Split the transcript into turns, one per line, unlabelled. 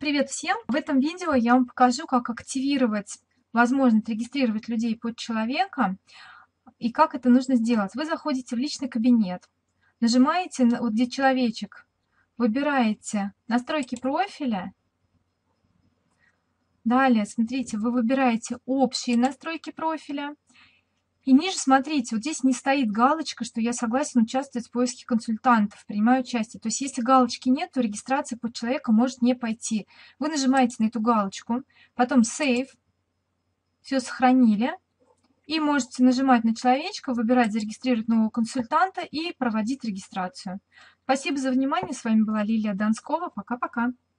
Привет всем! В этом видео я вам покажу, как активировать возможность регистрировать людей под человека и как это нужно сделать. Вы заходите в личный кабинет, нажимаете вот где человечек, выбираете настройки профиля. Далее, смотрите, вы выбираете общие настройки профиля. И ниже, смотрите, вот здесь не стоит галочка, что я согласен участвовать в поиске консультантов, принимаю участие. То есть, если галочки нет, то регистрация под человека может не пойти. Вы нажимаете на эту галочку, потом Save, все сохранили, и можете нажимать на человечка, выбирать «Зарегистрировать нового консультанта» и проводить регистрацию. Спасибо за внимание. С вами была Лилия Донскова. Пока-пока.